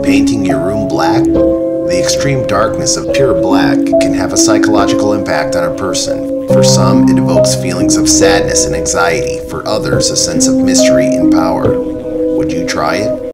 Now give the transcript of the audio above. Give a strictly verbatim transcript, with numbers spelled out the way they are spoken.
painting your room black? The extreme darkness of pure black can have a psychological impact on a person. For some, it evokes feelings of sadness and anxiety. For others, a sense of mystery and power. Would you try it?